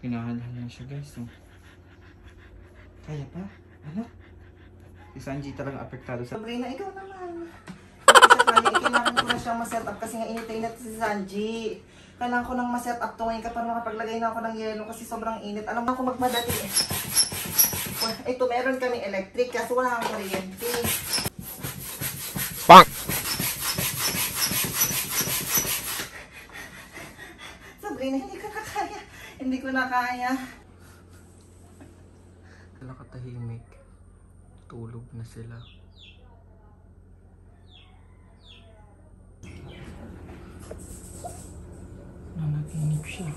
Pinahanhan na siya guys. So. Kaya pa? Ano? Si Sanji talagang apektado sa... Sabrina, ikaw naman. Sa kanya, kailangan ko na siyang ma-set up kasi nga init-init si Sanji. Kailangan ko nang ma-set up to ngayon ka para makapaglagay na ako ng yelo kasi sobrang init. Alam mo ako magmadali eh. Ito, meron kaming electric kasi wala kang kuryente. Bang! Sabrina, hindi ko na kaya. Hindi ko na kaya. Sila katahimik. Tulog na sila. Nanaginip siya.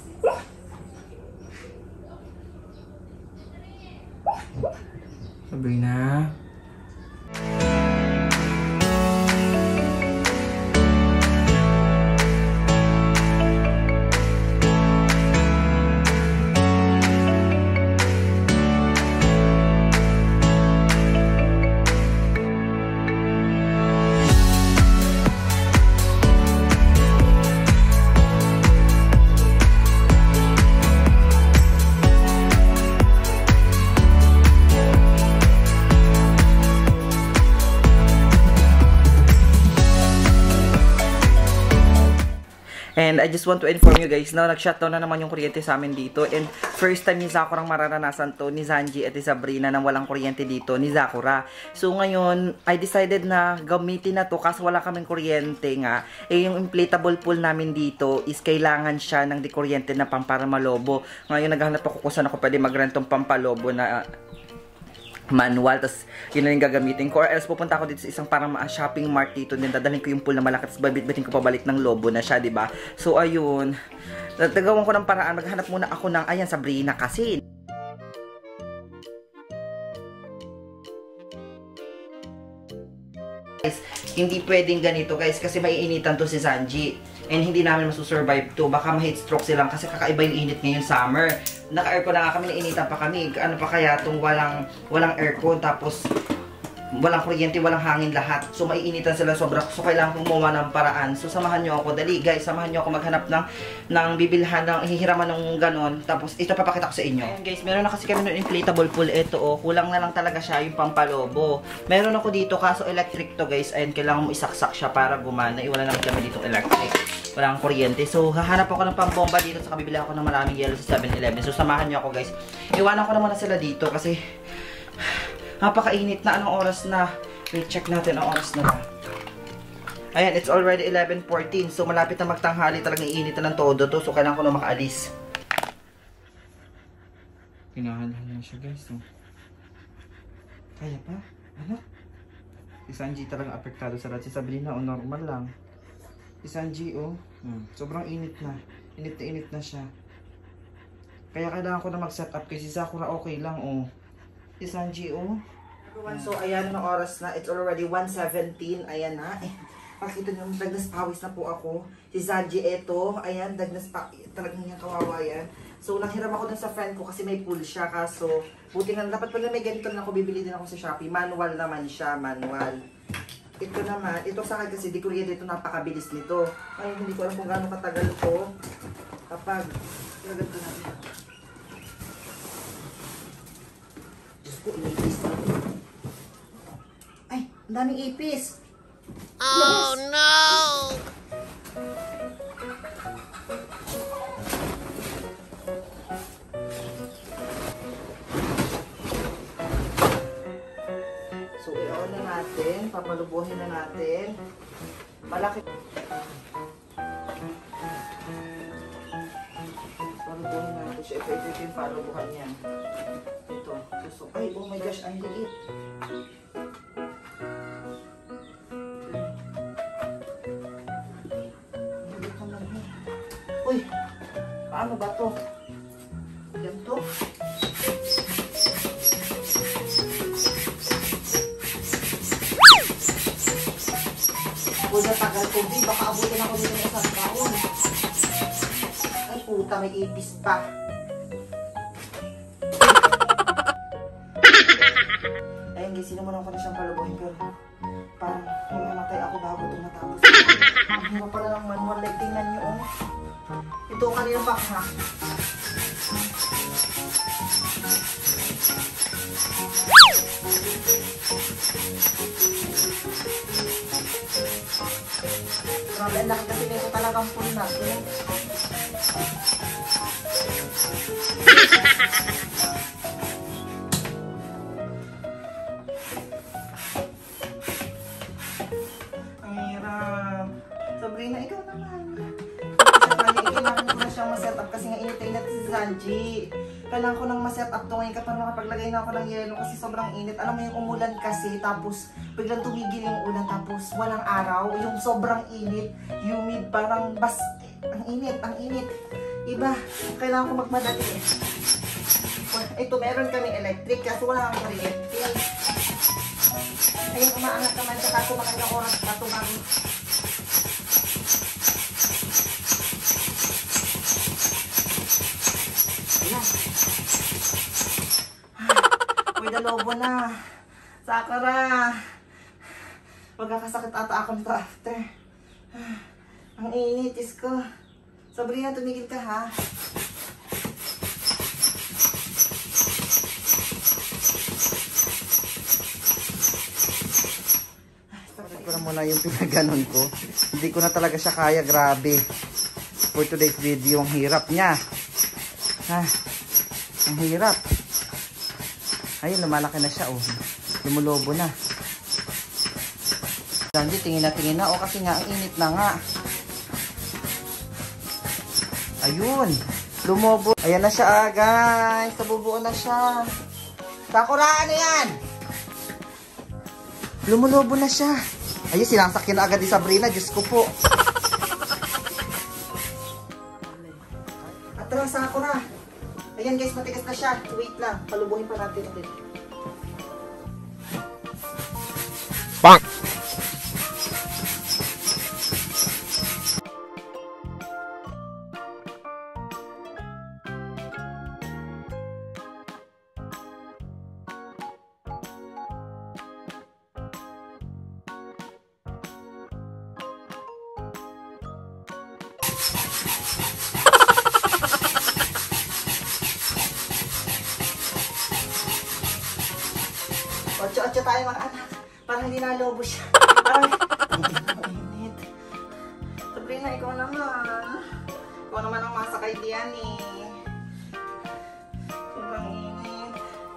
Sabrina. And I just want to inform you guys na nag-shutdown na naman yung kuryente sa amin dito. And first time ni Sakura mararanasan to, ni Sanji at ni Sabrina nang walang kuryente dito, ni Sakura. So ngayon, I decided na gamitin na to kasi wala kaming kuryente nga. Eh yung inflatable pool namin dito is kailangan siya ng dikuryente na pamparmalobo. Ngayon naghahanap ako kung saan ako pwede mag-rent tong pampalobo na manual, tapos yun na yung gagamitin ko, or else pupunta ako dito sa isang parang shopping mart dito, din dadalhin ko yung pool na malaki, tapos babit-bitin ko pabalik ng lobo na siya, diba? So ayun, nagawin ko ng paraan, maghanap muna ako ng, ayan, Sabrina kasi guys, hindi pwedeng ganito guys kasi maiinitan to si Sanji and hindi namin masusurvive to, baka ma-heat stroke silang kasi kakaiba yung init ngayon summer. Naka-aircon na nga kami, nainitan pa kami. Ano pa kaya itong walang aircon, tapos walang kuryente, walang hangin lahat. So maiinitan sila sobra. So kailangan kong gumawa ng paraan. So samahan nyo ako. Dali guys, samahan nyo ako maghanap ng bibilhan, ng hihiraman ng ganon. Tapos ito papakita ko sa inyo. Ayan guys, meron na kasi kami ng inflatable pool. Ito oh, kulang na lang talaga siya yung pampalobo. Meron ako dito kaso electric to guys. Ayan, kailangan mo isaksak siya para gumana. Iwala naman kami dito electric. Walang kuryente. So hahanap ako ng pambomba dito. Saka bibili ako ng maraming yellow sa 7-Eleven. So samahan nyo ako guys. Iwanan ko na muna sila dito kasi napakainit na. Anong oras na? Wait, check natin ang oras na ba. Ayan, it's already 11:14. So, malapit na magtanghali. Talagang iinit na ng todo to. So, kailangan ko na makaalis. Pinahanhan na siya, guys. So. Kaya pa? Ano? Si Sanji talagang apektado sa lahat. Si Sabrina, o normal lang. Si Sanji, oh. Sobrang init na. Init na siya. Kaya kailangan ko na mag-set up. Kasi si Sakura okay lang, oh. Si Sanji, oh. So, ayan na oras na. It's already 1:17. Ayan na. Pakita nyo, dagnas pawis na po ako. Si Sanji, eto. Ayan, dagnas pawis. Talagang yung kawawa yan. So, nanghiram ako dun sa friend ko kasi may pool siya. Kaso, buti nga, dapat pala may ganito na ako. Bibili din ako sa Shopee. Manual naman siya, manual. Ito naman, ito sa akin kasi di ko rin ito napakabilis nito. Ay, hindi ko alam kung gaano katagal ko. Kapag, nagagto natin. Diyos ko, inipis na. Ay, ang daming ipis. Oh, yes. No! So, i-on na natin. Papalubuhin na natin. Malaki. Palubuhin natin siya. Ito yung palubuhan niya. Ito. So, ay, oh my gosh, ang liit. Uy, paano ba to? Ganito? Huwag na tagal ko, di. Baka abutin ako dito ng isang taon. Ay, puta, may ipis pa. Ayun guys, sinumunong ko na siyang palubuhin pero parang mamamatay ako bago ito matapos. Ang hirap pala ng manual, like tingnan nyo oh. Ito kanina pa ha. Grabe, ang laki kasi nito talagang full na. Ang hirap. Sabrina, ikaw naman. Kailangan ko na siyang ma-set up kasi nga init na si Sanji. Kailangan ko nang ma-set up to ngayon para makapaglagay na ako ng yelo kasi sobrang init. Alam mo yung umulan kasi tapos biglang tumigil yung ulan tapos walang araw. Yung sobrang init, humid, parang ang init. Iba, kailangan ko magmadali eh. Ito, meron kami electric kasi wala kang kuryente. Ayun, umaangat naman siya kasi makailang oras pa tumami. Ayan. Uy, dalobo na. Sakura. Magkakasakit ata ako nito after. Ang init, Diyos ko. Sabrina, tumigil ka ha. Ito na muna yung pinaganon ko. Hindi ko na talaga siya kaya, grabe. For today's video, ang hirap niya. Ang hirap. Ayun, lumalaki na siya, oh. Lumulobo na. Sanji, tingin na. O, kasi nga, ang init na nga. Ayun. Lumobo. Ayan na siya, guys. Nabubuo na siya. Sakura, ano yan? Lumulobo na siya. Ayun, sinasakyan na agad ni Sabrina. Diyos ko po. Atras, Sakura. Ayan guys, matigas na siya. Wait lang. Palubuhin pa natin ulit. Bonk! Otso tayo mga anak. Parang hindi nalobo siya. Parang init. Sabrina, ikaw naman. Ikaw naman ang masakay diyan eh. Sobrang init.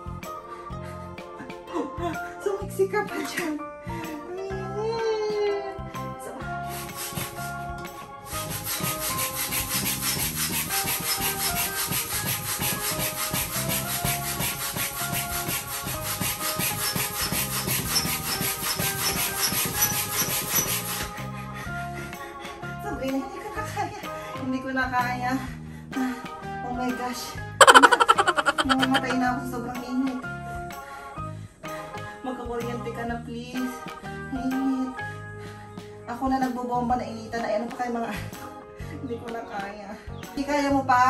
Sumiksi ka pa dyan. Ang init. Sabrina, hindi ko na kaya. Oh my gosh. Mamamatay na ako sa sobrang init. Magkakuryente ka na please. Init. Ako na nagbobomba na initan. Ay, ano pa kayo mga hindi ko na kaya. Hindi kaya mo pa?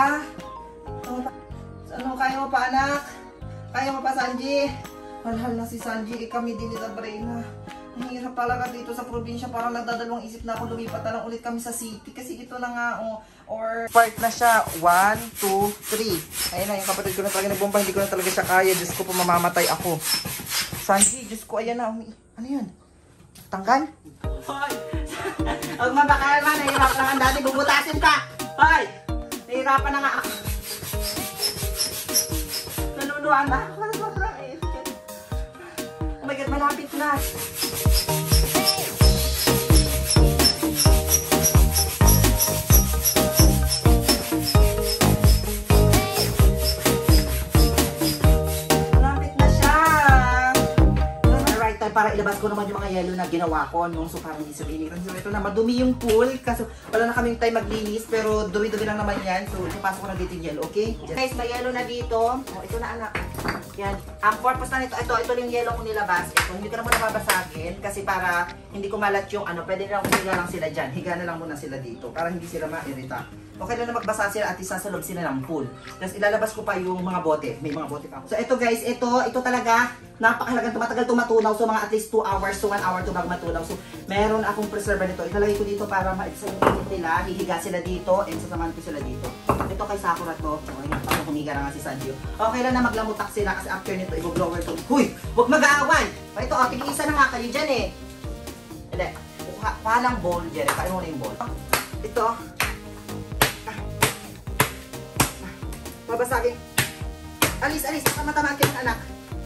Ano kaya mo pa anak? Kaya mo pa Sanji? Halhal na si Sanji. Kami din ni Sabrina. Ang hirap talaga dito sa probinsya. Parang nagdadalawang isip na ako lumipat na lang ulit kami sa city. Kasi ito na nga, or Part na siya. 1, 2, 3. Ayun na, yung kapatid ko na talaga nagbomba. Hindi ko na talaga siya kaya. Diyos ko po, mamamatay ako. Sanji, Diyos ko, ayan na. Ano yun? Tanggal? hoy! Huwag mabakal man. Nahihirapan na ang dati. Bubutasin ka! Hoy! Nahihirapan na nga ako. Nanunuan na ako. Oh my God, malapit na. Para ilabas ko naman yung mga yelo na ginawa ko nung so parang hindi sa biniran. So ito na, madumi yung pool kasi wala na kaming time maglinis pero dumi-dumi lang naman yan. So ipasok ko na dito yung yelo, okay? Guys, may yelo na dito. Oh, ito na anak. Yan. Ang purpose na nito, ito yung yelo ko nilabas. Ito, hindi ko na muna babasagin kasi para hindi kumalat yung pwede nilang higa lang sila dyan. Higa na lang muna sila dito para hindi sila ma-irita. Okay lang na magbasa sila at isa sa loob sila ng pool. Tapos ilalabas ko pa yung mga bote. May mga bote pa ako. So ito guys, ito talaga napakahalagang tumatagal tumatunaw. So mga at least 2 hours to 1 hour to bago matunaw. So meron akong preserver nito. Ilalagay ko dito para maibsa yung init nila. Hihiga sila dito and sasamahan ko sila dito. ito kay Sakura to. So, ayun, paano humiga na nga si Sanji. Okay lang na maglamutak sila kasi after nito, i-blower to. Huy! Huwag mag-aaway! Ito, tig-isa na nga kayo dyan eh. Hindi. Kuha ng bowl dyan. Kain mo na yung bowl. Ito. Babasagin. Alis, alis. Baka matamaan kayo ng anak.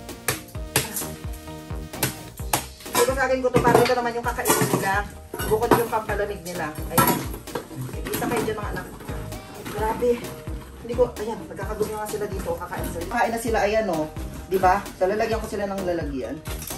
Babasagin ko to para ito naman yung kakainin nila. Bukod yung pampalamig nila. Ayan. Isa kayo dyan mga anak. Grabe. Hindi ko, ayan, nagkakagumi nga sila dito. Kakain sila. Kakain na sila, ayan o. Diba? So, lalagyan ko sila ng lalagyan.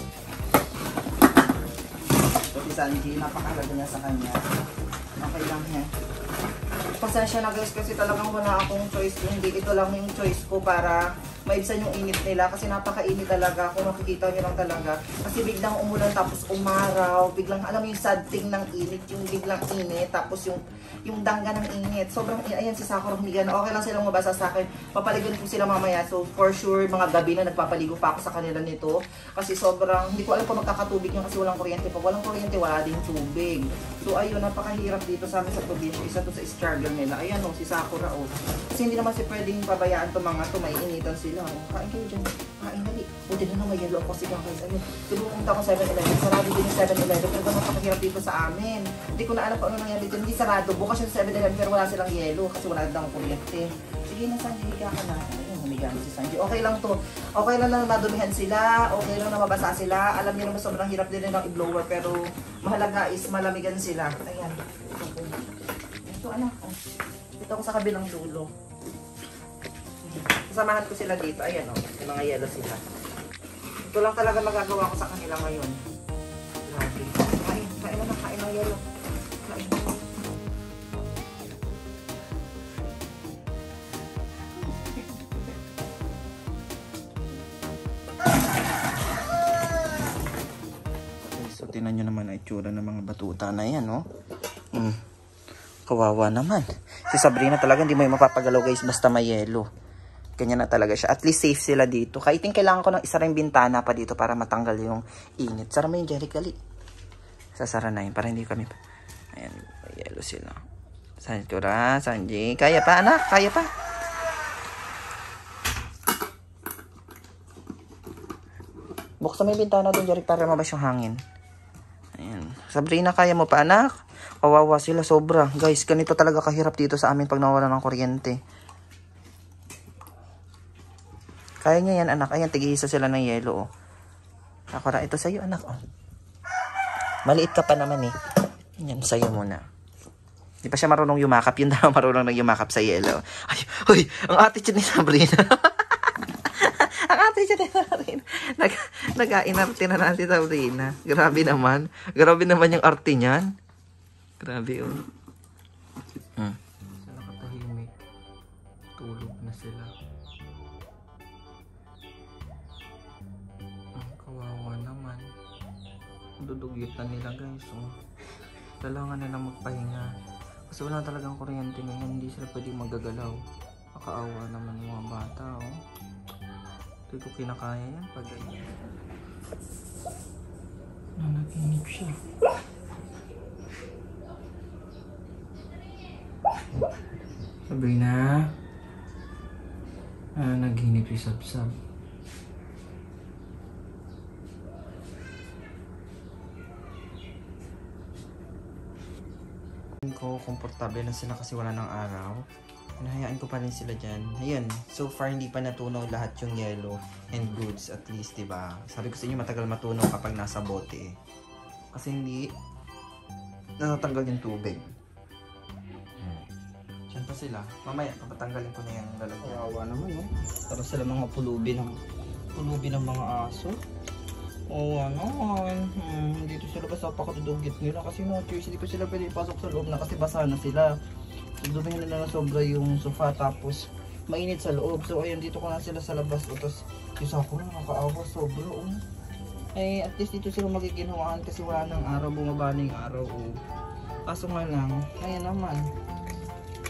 So, si Sanji, napakalaga niya sa kanya. Okay lang yan. Pasensya na guys kasi talagang wala akong choice. Hindi, ito lang yung choice ko para maibsan yung init nila kasi napakainit talaga kung makikita nyo lang talaga kasi biglang umulan tapos umaraw, biglang alam mo yung sad thing ng init, yung biglang init tapos yung dangga ng init, sobrang ayan si Sakura humiga na okay lang silang mabasa sa akin, papaligon ko sila mamaya, so for sure mga gabi na nagpapaligo pa ako sa kanila nito kasi sobrang, hindi ko alam kung magkakatubig yun kasi walang kuryente, pag walang kuryente wala din tubig, so ayun, napakahirap dito sa amin sa probinsya, isa to sa struggle nila, ayan o, si Sakura o, kasi hindi naman si pwedeng pabayaan to mga to, may initan sila. Kain kayo dyan. Kain dali. Buti na may yellow ako sigang guys. Ayun. Pumunta ko 7-Eleven. Sarado din yung 7-Eleven. Pero napakahirap dito sa amin. Hindi ko na alam kung ano nangyari dito. Hindi sarado. Bukas yung 7-Eleven pero wala silang yellow kasi wala daw kuryente. Sige na Sanji, higa ka na. Ayun, humiga na si Sanji. Okay lang to. Okay lang na madumihan sila. Okay lang na mabasa sila. Alam niyo naman sobrang hirap din ng i-blower pero mahalaga is malamigan sila. Ayan. Ito anak. Dito ako sa kabilang dulo. Sasamahan ko sila dito. Ayan o, yung mga yellow sila. Ito lang talaga magagawa ko sa kanila ngayon. Grabe. Kain, kain na, kain ng yellow. Kain. So, tinan nyo naman ang itsura ng mga batuta na yan, no? Kawawa naman. Si Sabrina talaga hindi mo yung mapapagalaw guys basta may yellow. Ganyan na talaga siya. At least safe sila dito. Kaiting kailangan ko ng isa ring bintana pa dito para matanggal yung init. Sara mo yung Jeric, dali. Sasara na yun para hindi kami... Ayan, yellow sila. Sanjura, Sanji. Kaya pa, anak? Kaya pa? Buksan mo yung bintana doon, Jeric, para mabas yung hangin. Ayan. Sabrina, kaya mo pa, anak? Kawawa sila, sobra. Guys, ganito talaga kahirap dito sa amin pag nawala ng kuryente. Kaya niya yan, anak. Ayan, tig-isa sila ng yelo, oh. Sakura, ito sa'yo, anak, oh. Maliit ka pa naman, eh. Yan, sa'yo muna. Di pa siya marunong yumakap. Yun daw marunong nang yumakap sa yelo. Ay, uy, ang attitude ni Sabrina. Ang attitude ni Sabrina. Nag-inarte na lang si Sabrina. Grabe naman. Grabe naman yung arte niyan. Grabe, oh. Sila katahimik. Tulog na sila. Kawawa naman. Dudugitan nila guys, oh. Kailangan nila magpahinga. Kasi wala talagang kuryente ngayon. Hindi sila pwedeng magagalaw. Nakaawa naman yung mga bata, oh. Hindi ko kinakaya yan pag ganyan. Nanaginip siya. Sabrina. Nanaginip si Sabsab. Komportable na sila kasi wala ng araw. Hinahayaan ko pa rin sila dyan. Ayun, so far hindi pa natunaw lahat yung yellow and goods at least, diba? Sabi ko sa inyo matagal matunaw kapag nasa bote eh. Kasi hindi natatanggal yung tubig. Diyan pa sila. Mamaya, papatanggalin ko na yung lalagyan. Kawawa naman, no? Para sila mga pulubi ng mga aso. Oo, dito sila basta pakatudugit nila kasi no choice, hindi ko sila pwede ipasok sa loob na kasi basa na sila. Dudumihan nila na sobra yung sofa tapos mainit sa loob. So ayun, dito ko na sila sa labas. Tapos yung Sakura nakakaawa sobra. Eh at least dito sila magiginhawaan kasi wala ng araw, bumaba na yung araw. Kaso nga lang, ayan naman.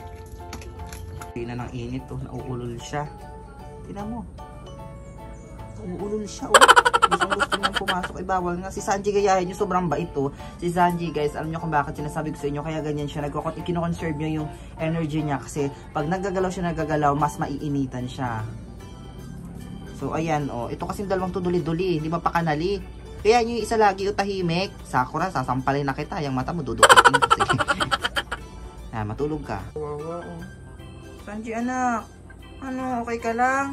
Hindi na ng init to, nauulol siya. Tingnan mo. Uulol siya, gusto niyang pumasok, ay bawal nga. Si Sanji gayahin niyo, sobrang bait to. Si Sanji, guys, alam niyo kung bakit sinasabi ko sa inyo, kaya ganyan siya, kino-conserve niyo yung energy niya, kasi pag nagagalaw, mas maiinitan siya. So, ayan, ito kasing dalawang to duli-duli, hindi mapakanali. Kaya yung isa lagi tahimik. Sakura, sasampalin na kita. Yung mata mo, dudukitin ko. Sige. Matulog ka. Wow. Sanji, anak. Ano, okay ka lang?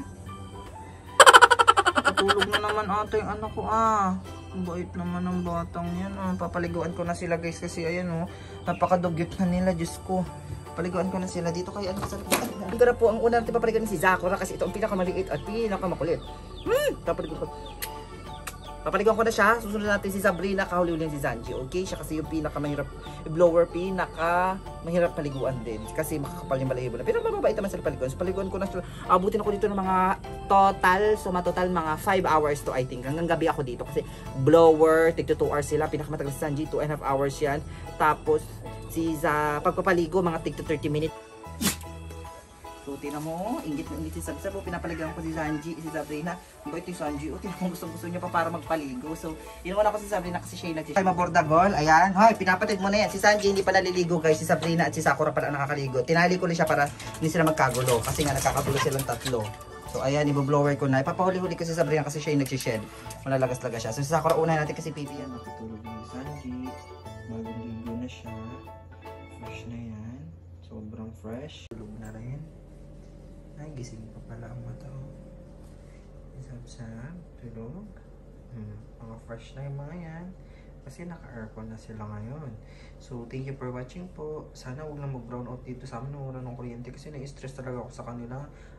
Matulog na naman ata yung anak ko, Ang bait naman ng batang yan, Papaliguan ko na sila, guys, kasi ayan, napakadugyot na nila, Diyos ko. Paliguan ko na sila dito kay ano sa Hanggang po ang una natin papaliguan si Sakura kasi ito ang pinakamaliit at pinakamakulit. Papaliguan ko na siya. Susunod natin si Sabrina, kahuli-huli si Sanji. Okay? Siya kasi yung pinakamahirap blower, pinakamahirap paliguan din. Kasi makakapal yung balahibo na. Pero mababait naman sila paliguan. So paliguan ko na sila. Abutin ako dito ng mga total mga 5 hours to I think. Hanggang gabi ako dito kasi blower, tig 2 hours sila. Pinakamatagal si Sanji, 2.5 hours yan. Tapos sa pagpapaligo, mga tig 30 minutes. So, tinan mo, ingit na ingit si Sabi. Pinapaligawan ko si Sanji, si Sabrina. Ang bait yung Sanji. Tinan mo, gusto niya pa para magpaligo. So, inuwan ako si Sabrina kasi siya yung nagsisya. Ay, mabordagol. Ayan. Hoy, pinapatid mo na yan. Si Sanji hindi pa naliligo, guys. Si Sabrina at si Sakura pala nakakaligo. Tinali ko na siya para hindi sila magkagulo. Kasi nga nagkakagulo silang tatlo. So, ayan, i-blower ko na. Ipapahuli-huli ko si Sabrina kasi siya yung nagsished. Malalagas-lagas siya. So, si Sakura unahin natin kasi pipi yan. Matutulog na si Sanji. Magaligo na siya. Fresh na yan. Sobrang fresh. Tulog na rin. Ay, gising pa pala ang mata ko. Isab-sab, tulog. Mga fresh na yung mga yan. Kasi naka-aircon na sila ngayon. So, thank you for watching po. Sana huwag na mag-brown out dito sa amin. Wala ng kuryente kasi na-stress talaga ako sa kanila.